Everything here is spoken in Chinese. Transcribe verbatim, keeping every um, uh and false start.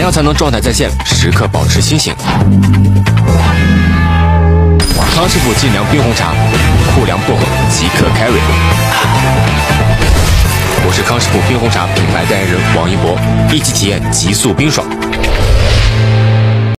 样才能状态在线，时刻保持清醒？康师傅计量冰红茶，酷凉薄荷即可 carry。我是康师傅冰红茶品牌代言人王一博，一起体验极速冰爽。